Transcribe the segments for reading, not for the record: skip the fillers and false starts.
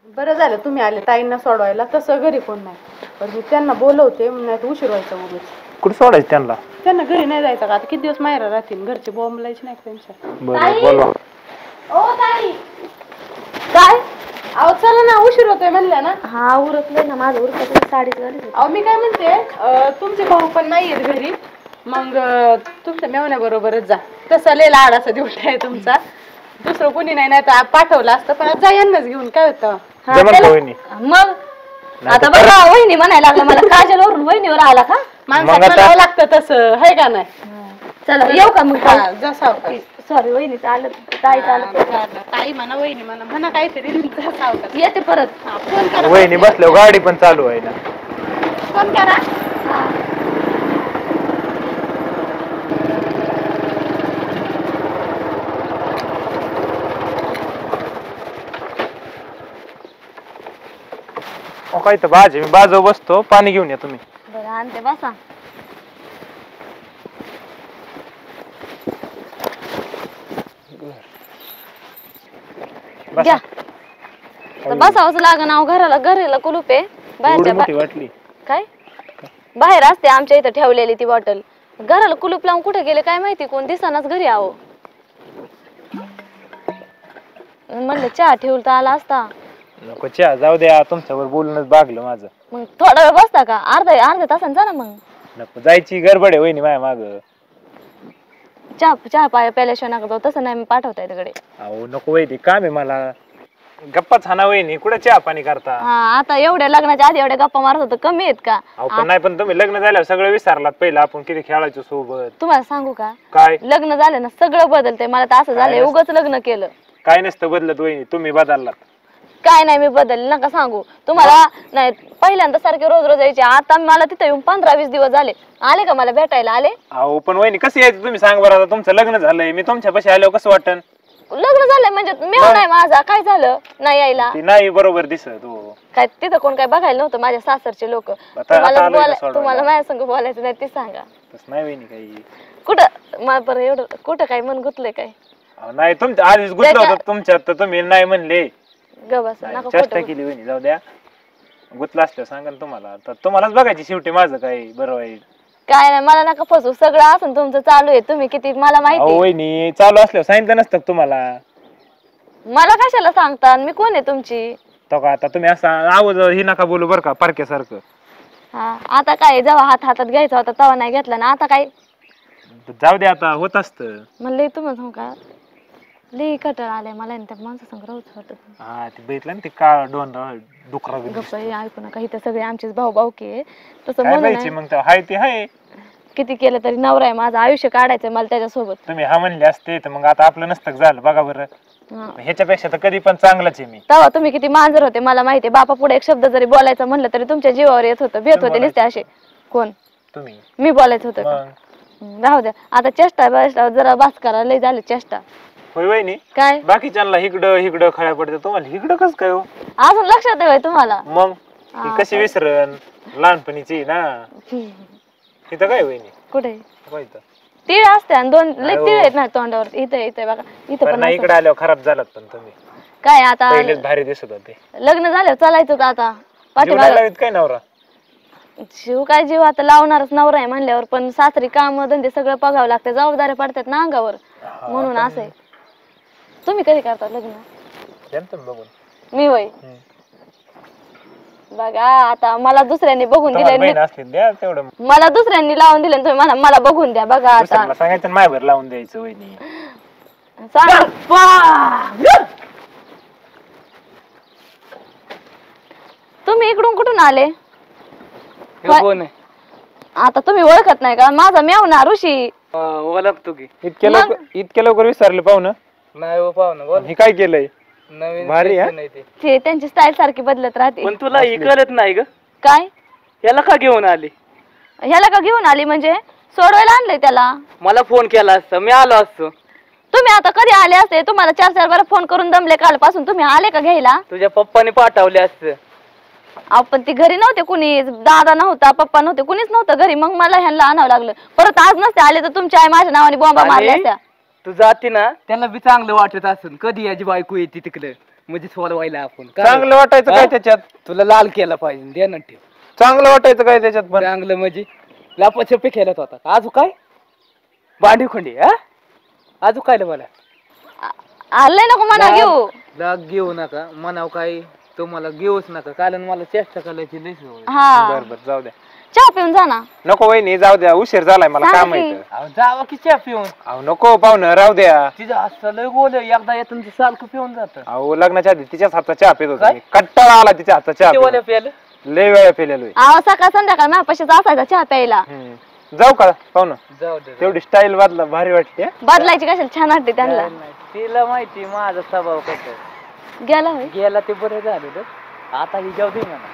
बरं झालं तुम्ही आले ताईंना सोडवायला, तसं घरी कोण नाही. पण मी त्यांना बोलवते, नाही उशीर व्हायचा उगाच. कुठे सोडायचं त्यांना? त्यांना घरी नाही जायचं का आता? किती दिवस माहेरा राहतील, घरचे बोंबलायचे नाही त्यांच्या. बरं बोलवा. ओ ताई काय? अहो चला ना, उशीर होतोय म्हणल्या ना. हा उरकलंय ना माझं, उरकत साडीच झाली. अहो मी काय म्हणते, तुमचे भाऊ पण नाहीयेत घरी, मग तुमच्या मेवण्याबरोबरच जा. तसा लय लाडाचा दिवस आहे तुमचा, दुसरं कोणी नाही, नाही तर पाठवलं असतं. पण जा यांनाच घेऊन, काय होतं. मग आता बघा वहिनी म्हणायला लागला मला, काजलवरून वहिनीवर आला का? माणसाला म्हणावं लागतं तसं, है का नाही? चला येऊ का मग? जसा सॉरी वहिनी चालत, ताई चालत. ताई म्हणा, वहिनी म्हणा, म्हणा काहीतरी. येते परत. फोन करा. वहिनी बसल्यावर गाडी पण चालू आहे ना. फोन करा. काय तर बाजी, मी बाजू बसतो, पाणी घेऊन या तुम्ही. बरं आणते, बसा. घ्या. बसावंच लागण. घराला कुलूप आहे. बाहेरच्या वाटली काय बाहेर असते आमच्या इथं ठेवलेली ती बॉटल. घराला कुलूप लावून कुठे गेले काय माहिती, कोण दिसनाच घरी. आहो म्हणलं चहा ठेवून तर आला असता. नको चहा, जाऊ द्या, तुमच्यावर बोलूनच भागलं माझं. मग थोडा वेळ बसता का? अर्ध्या तासाने जा ना मग. नको, जायची गडबड आहे वहिनी माझ्या माग. चहा प्यायल्याशिवाय नका जाऊ. तसं नाही पाठवताय तिकडे. अहो नको वहिनी, काम आहे मला. गप्पा छाना वहिनी, कुठे चहा पाणी करता? हा आता एवढ्या लग्नाच्या आधी एवढ्या गप्पा मारत होतं, कमी आहेत का? पण नाही, पण तुम्ही लग्न झाल्यावर सगळं विसरलात. पहिलं आपण किती खेळायचो सोबत. तुम्हाला सांगू का, काय लग्न झालं ना सगळं बदलतंय. मला तर असं झालंय उगाच लग्न केलं. काय नसतं बदलत वहिनी, तुम्ही बदललात. काय नाही मी बदलले, नका सांगू तुम्हाला. नाही पहिल्यांदा सारखे रोज रोज यायचे, आता मला तिथे येऊन 15-20 दिवस झाले. आले का मला भेटायला? आले. अहो पण वहिनी कसं यायचं तुम्ही सांग बरं. आता तुमचं लग्न झालंय, मी तुमच्या पाशी आल्यावर कसं वाटन? लग्न झालंय म्हणजे मेव नाही माझा, काय झालं नाही यायला? नाही बरोबर दिसत. हो काय तिथं कोण काय बघायला नव्हतं? माझ्या सासरचे लोक. तुम्हाला माझ्या संग बोलायचं नाही ते सांगा. नाही वहिनी काही कुठं मला बरं एवढं कुठं काय मन गुतलंय काय? नाही तुमच्या आधीच गुतलं होतं तुमच्यात, तर तुम्ही नाही म्हणले. चेष्टा केली वहिनी, जाऊ द्या. गुतला असलं सांगा तुम्हाला, तर तुम्हालाच बघायची शेवटी माझं काय बरं वाईट. काय नाही मला नका फसू, सगळं असं तुमचं चालू आहे. तुम्ही किती मला माहिती. वहिनी चालू असल्यावर सांगितलं नसतं तुम्हाला. मला कशाला सांगता? मी कोण आहे तुमची? तो का आता तुम्ही असं आवाज ही नका बोलू बरं का, पारख्यासारखं. हा आता काय, जेव्हा हातात घ्यायचा होता तेव्हा नाही घेतला ना, आता काय? जाऊ दे, आता होत असतं. म्हणलं तुम्हाला सांगू का, लई कटाळा आलाय मला त्या माणसासंग राहूच वाटत. हा ते बघितलं ना, ते काळ दोन डुकरा ऐकू नका, इथं सगळे आमचेच भाऊ भाऊकी. तसं मग हाय ते हाय. किती केलं तरी नवरा आहे माझं, आयुष्य काढायचंय मला त्याच्यासोबत. तुम्ही हा म्हणले असते तर मग आता आपलं नसतं झालं. बघा बरं, ह्याच्यापेक्षा तर कधी पण चांगलंच आहे मी. तेव्हा तुम्ही किती मांजर होते मला माहिती. बापा पुढे एक शब्द जरी बोलायचं म्हणलं तरी तुमच्या जीवावर येत होतं, भेट होते नुसते असे. कोण? तुम्ही. मी बोलायचं होतं. राहू द्या आता, चेष्टा जरा बास करा, लय झाले चेष्टा. होय वहिनी. काय बाकीच्यांना हिकडं खळ्या पडते, तुम्हाला हिकडं कसं काय हो? अजून लक्षात आहे तुम्हाला? मग कशी विसरण, लहानपणीची ना. इथं काय वहिनी? कुठे? तीळ असते आणि दोन लय तीळ आहेत ना तोंडावर. इथे बघा, इथं पण. इकडे आल्यावर खराब झालात पण तुम्ही. काय आता भारी दिसत होते. लग्न झाल्यावर चालायचं होतं आता. काय नवरा शिव काय जीव आता लावणारच नवरा आहे म्हणल्यावर, पण सासरी काम धंदे सगळं बघावं लागतं, जबाबदाऱ्या पडतात ना अंगावर, म्हणून असं आहे. तुम्ही कधी करता लग्न? मी वय बघा आता, मला दुसऱ्यांनी बघून दिले, मला दुसऱ्यांनी लावून दिले, तुम्ही मला बघून द्या. बघा आता सांगायचं माझ्यावर लावून द्यायचं वहिनी. तुम्ही इकडून कुठून आले? आता तुम्ही ओळखत नाही का? माझा मेवना ऋषी. ओळखतो की. इतक्या लवकर विसरले पाहुणं? नाही हो पाहुणं. हे काय केलंय? नवीन भारी ते त्यांची स्टाईल सारखी बदलत राहते. पण तुला ही कळत नाही ग? काय? याला का घेऊन आली? ह्याला का घेऊन आली म्हणजे? सोडवायला आणलंय त्याला. मला फोन केला असता, मी आलो असतो. तुम्ही आता कधी आले असते? तुम्हाला 4-4 बार फोन करून दमले कालपासून. तुम्ही आले का घ्यायला? तुझ्या पप्पाने पाठवले असते. आपण ती घरी नव्हते, कुणी दादा नव्हता, पप्पा नव्हते, कुणीच नव्हतं घरी. मग मला ह्यांना आणावं लागलं. परत आज नसते आले तर तुमच्या आई माझ्या नावाने बॉम्बा मारल्या असत्या. तू जाते ना, त्यांना बी चांगलं वाटत असेल, कधी याची बायको येते तिकडे. म्हणजे सोडवायला आपण चांगलं वाटायचं काय त्याच्यात? तुला लाल केला पाहिजे ध्यानात ठेव. चांगलं वाटायचं काय त्याच्यात? पण चांगलं म्हणजे लापाछपी खेळत होता. आजू काय बांडी खोंडी हा आजू काय मला आलंय नको म्हणा घेऊ. लाग घेऊ नका म्हणाव काय तुम्हाला घेऊच नका कारण मला चेष्टा करायची लई सवय. हा बर बर जाऊ द्या. चहा पिऊन जा ना. नको वहिनी जाऊ द्या, उशीर झालाय मला सांग काम की. आहे. अहो जावा की चहा पिऊन. अहो नको पाहुणं राहू द्या. तिचं असं लय गोल एकदा येतं ते सारखं पिऊन जात. अहो लग्नाच्या आधी तिच्याच हातचा चहा पित होता काय? मी. कंटाळा आला तिच्या हातचा चहा पिऊन. प्यायलं लय वेळा पिलेलो आहे. अहो सकाळ संध्याकाळ माझ्यापाशीच असायचा चहा प्यायला. जाऊ का पाहुणं? जाऊ दे तेवढी स्टाईल बदला भारी वाटते. बदलायची कशाला, छान वाटते त्यांना. तिला माहिती माझा स्वभाव कसा. गेला होय. गेला ते बरं झालं. आता ही जाऊ दे म्हणा.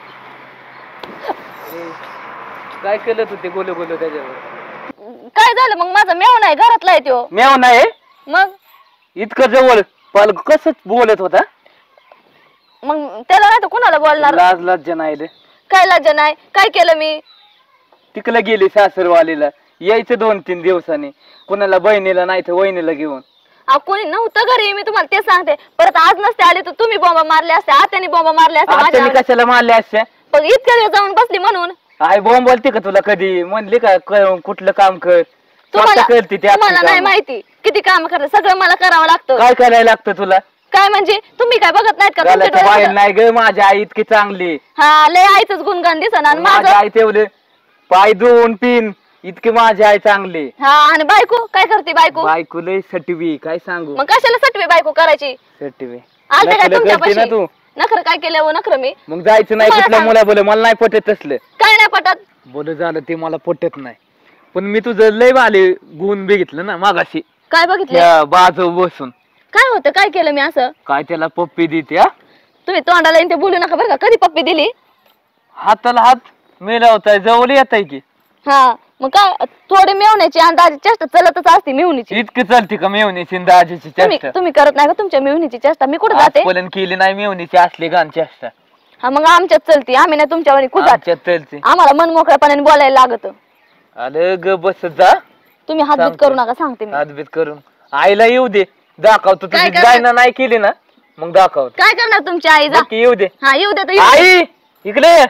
काय केलं तू ते गोल गोल त्याच्यावर? काय झालं मग? माझा मेव नाही घरातला आहे तो. मेव नाही मग इतकं जवळ पाल कसं बोलत होता. मग त्याला नाही तर कुणाला बोलणार? लाज लज्जा नाही रे. काय लज्जा नाही? काय केलं मी? तिकडे गेली सासरवालीला यायचं 2-3 दिवसांनी कुणाला बहिणीला नाही तर वहिनीला घेऊन. कोणी नव्हतं घरी, मी तुम्हाला ते सांगते. परत आज नसते आले तर तुम्ही बॉम्बा मारले असते, आत्याने बॉम्बा मारले असते आत्याने माझ्या. कशाला मारले असते? पण इतक्या वेळ जाऊन बसली म्हणून. आई बॉम्ब बोलते का तुला कधी? म्हणली का कुठलं काम कर? तुम्हाला स्वतः करते ते तुम्हाला नाही कामं. माहिती किती काम करते, सगळं मला करावं लागतं. काय करायला लागतं तुला? काय म्हणजे तुम्ही काय बघत नाहीत का? तुमच्या घालायचं बाहेर डोळ्यात नाही ग. माझी आई इतकी चांगली. हा लय आईच गुणगान दिसना. आणि माझी माझं आई तेवढे पाय धुवून पिन इतकी माझी आई चांगली. हा आणि बायको काय करते? बायको बायको लय सटवी काय सांगू. मग कशाला सटवे बायको करायची? सटवी आलते काय नखरं करते ना तुमच्यापाशी? तू. नखर काय केलं हो? नखर मी मग जायचं नाही तुम्हाला कुठल्या सांग- मुला बोल मला नाही पटत तसलं. काय नाही पटत. बोल झालं ते मला पटत नाही. पण मी तुझं लय भाले गुण बघितलं ना मागाशी काय बघितलं? त्या बाजू बसून. काय होतं? काय केलं मी असं? काय त्याला पप्पी देते हा? तुम्ही तोंडाला येऊन ते बोलू नका बरं का. कधी पप्पी दिली? हाताला हात मिळवताय जवळ येत आहे की. हा मग काय थोडी मेवण्याची अंदाजी चेष्टा चलतच असते मेवणीची. इतकी चालते का मेवणीची दाजीची चेष्टा? तुम्ही करत नाही का तुमच्या मेवणीची चेष्टा? मी कुठे जाते? आजपर्यंत केली नाही मेवणीची असली घाण चेष्टा. हा मग आमच्यात चलती. आम्ही नाही तुमच्या वाणी कुजात. आमच्यात चलते. आम्हाला मन मोकळ्यापणाने बोलायला लागत. अरे ग बस जा. तुम्ही हातबीत सांगते. करू नका सांगते मी. हातबीत करून आईला येऊ दे दाखवतो. काय तुझी करणार? गायना नाही केली ना मग दाखवतो. काय करणार तुमची आई? जा. बघ की येऊ दे. हा येऊ दे तर येऊ दे. आई इकडे ये.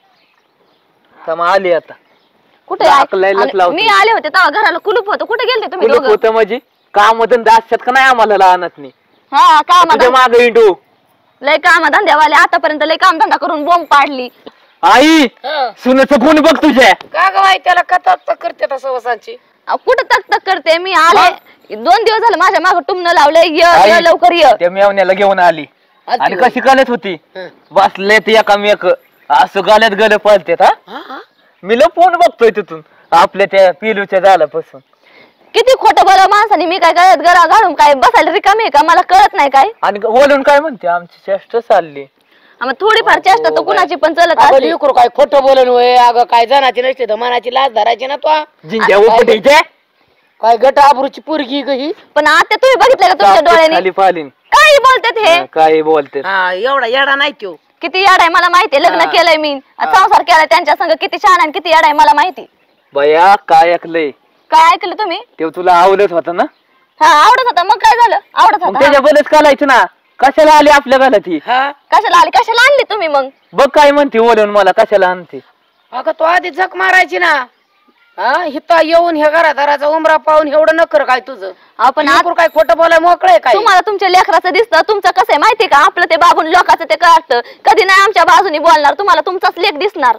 आली आता. कुठे आहे? लाकलायलाच आणि लावते. मी आले होते तेव्हा घराला कुलूप होतं. कुठे गेलते तुम्ही कुलूप दोघं? होतं म्हणजे काम धंदा असतात का नाही आम्हाला लहानात नाही. हा काम तुझ्या मागे इंडू. लय काम धंद्यावाले आतापर्यंत लय काम धंदा करून बोंब पाडली. आई सुनेचं गुण बघ तुझ्या. का ग बाई त्याला कथा करते तसं वसांची. कुठं तक तक करते मी? आले 2 दिवस झाले माझ्या मागे टुमणं लावलंय. ये आई, ये, लवकर ये. त्या मेवण्याला घेऊन आली आणि कशी कालत होती बसले ते एकामेक असं गाल्यात गल पळतेत. हा मी फोन बघतोय तिथून आपल्या त्या पिलूच्या झाल्यापासून. किती खोटं बोला माणसाने. मी काय गळ्यात गळा घालून काय बसायला रिकामी आहे का? मला कळत नाही काय. आणि बोलून काय म्हणते आमची चेष्टा चालली. मग थोडीफार चेष्टा तर कुणाची पण चलत अगं असते. लेकरू काय खोटं बोलन होय. अगं काय जनाची नसते तर मनाची लाज धरायची ना तो. जिंक्या उपटायच्या काय गट आबरूची पोरगी ग ही. पण आता तुम्ही बघितलं का तुमच्या डोळ्याने? खाली पालीन काय बोलतात हे? काय बोलते. हा एवढा येडा नाही तो. किती याड आहे मला माहिती. लग्न केलंय मी, संसार केलाय त्यांच्या संग. किती छान आणि किती याड आहे मला माहिती. बया काय ऐकलंय काय ऐकलं तुम्ही? ते तुला आवडत होत ना. हा आवडत होता. मग काय झालं? आवडत मग होता. त्याच्या बलच कालायचं ना. कशाला आली आपल्या घरात ही? हा कशाला आली? कशाला आणली तुम्ही मग? बघ काय म्हणते बोलून मला कशाला आणते. अगं तो आधी झक मारायची ना. हा हिता येऊन हे घरादाराचा उमरा पाहून एवढं नकर काय तुझं. आपण लेकरू काय खोटं बोलाय मोकळय काय. तुम्हाला तुमच्या लेकराचं दिसतं. तुमचं कसं आहे माहितीये का? आपलं ते बाबून लोकांचं ते कळतं. कधी नाही आमच्या बाजूनी बोलणार. तुम्हाला तुमचाच लेख दिसणार.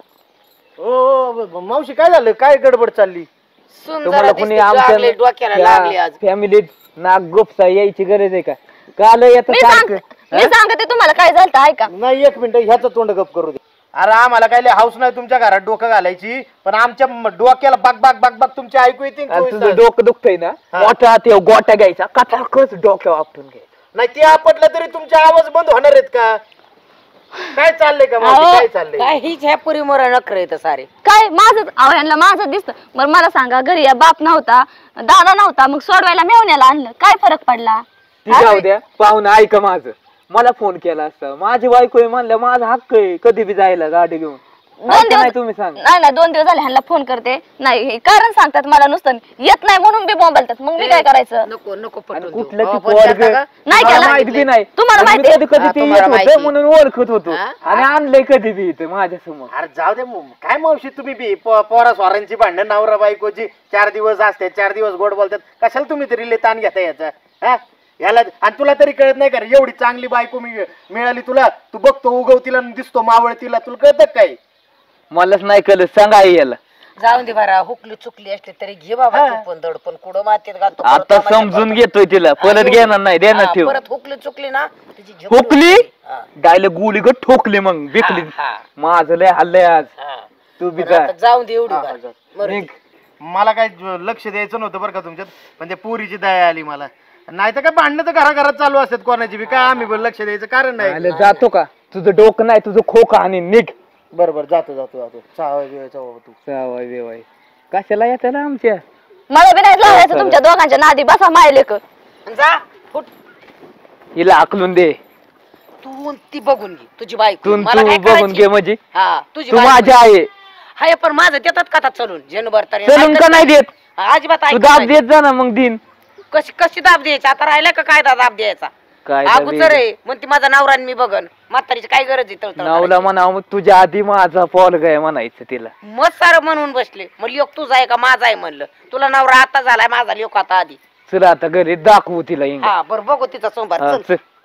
ओ मावशी काय झालं? काय गडबड चालली? तुम्हाला कोणी लागले डोक्याला लागले आज. फॅमिलीत नाक गुपसा यायची गरज आहे का? काल येत मी सांगते तुम्हाला काय झालं ऐका. नाही 1 मिनिट ह्याचं तोंड गप करू दे. अरे आम्हाला काय लय हाऊस नाही तुमच्या घरात डोकं घालायची, पण आमच्या डोक्याला बाग बाग बाग बाग तुमच्या ऐकू येते ना तुझं 24 तास. डोकं दुखतंय ना मोठा ते गोट्या घ्यायचा कटाकच डोक्या आपटून घ्यायचा. नाही ते आपटलं तरी तुमचे आवाज बंद होणार आहेत का? काय चाललंय का मावशी? काय चाललंय? काय हीच ह्या पुरी मोर नकर येत सारे. काय माझं यांना माझं दिसतं. बरं मला सांगा, घरी या बाप नव्हता, दादा नव्हता, मग सोडवायला मेवण्याला आणलं. काय फरक पडला? ती जाऊ द्या. पाहून ऐक माझं. मला फोन केला असता. माझी बायको आहे म्हणलं माझा हक्क आहे कधी बी जायला गाडी घेऊन. दोन दिवस तुम्ही सांग नाही 2 दिवस झाले ह्यांना फोन करते नाही हे कारण सांगतात मला नुसतं येत नाही म्हणून बी बोंबलतात मग मी काय करायचं नको नको पटवून देऊ. कुठलं अहो, ती पण पोरगं? शांता का? नाही मला केलं. माहित बी नाही तुम्हाला आणि मी माहिती कधी कधी हा, ते तुम्हाला येत माहिती. होतं म्हणून ओळखत होतो हा? आणि आणलंय कधी बी इथं माझ्या समोर अरे जाऊ दे काय मावशी तुम्ही बी पोरा स्वारांची भांडण नवरा बायकोची 4 दिवस असते 4 दिवस गोड बोलतात कशाला तुम्ही तरी ताण घेता याचा हा याला आणि तुला तरी कळत नाही का रे? एवढी चांगली बायको मिळाली तुला तू बघतो उगवतीला आणि दिसतो मावळतीला तुला कळत काय मलाच नाही कळत सांगा आई याला जाऊन दे बरा हुकली चुकली असली तरी घे बाबा चुकून दडपण कुठं मातीत घालतो परत आता आम्हाला समजून घेतोय तिला परत घेणार नाही देणार हा, ठेव परत हुकली चुकली ना तिची झोप ठोकली हा. डायरेक्ट गोळी गट ठोकली मग बिकली हा. माझं लय हल्लय आज हा. तू बी पण आता काय जाऊन दे एवढी बार. मरू दे. मला काय लक्ष द्यायचं नव्हतं बरं का तुमच्यात पण त्या पोरीची दया आली मला नाही तर काय भांडणं तर घराघरात चालू असतात कोणाची बी काय आम्ही पण लक्ष द्यायचं कारण नाही आलं जातो का तुझं डोकं नाही तुझं खोका आणि निघ बरोबर जातो जातो जातो तू जावाय बेवाय कशाला येतं ना आमच्या मला बी नाही लावायचं तुमच्या दोघांच्या नादी बसा मायले जा फुट हिला आकलून दे तू ती बघून घे तुझी बायको तू मला काय बघून करायची? घे म्हणजे हा तुझी तू बायको. माझी आहे हाय पण माझं देतात का चलून जनभर तरी चलून का नाही देत अजिबात तू ऐकत दाब नाही. देत जा ना मग दिन कशी कशी दाब द्यायची आता राहिला का काय दाब द्यायचा काय अगोदर आहे म्हणते माझा नवरा आणि मी बघन म्हातारीची काय गरज आहे तळतळ नावला करायची? म्हणा तुझ्या आधी माझा पोरगा आहे म्हणायचं तिला मग सारं म्हणून बसले मग लोक तुझा आहे का माझा आहे म्हणलं तुला नवरा आता झालाय माझा लोक आता आधी चला आता घरी दाखवू तिला इंग हा बरं बघू तिचा सोमवार चल. चल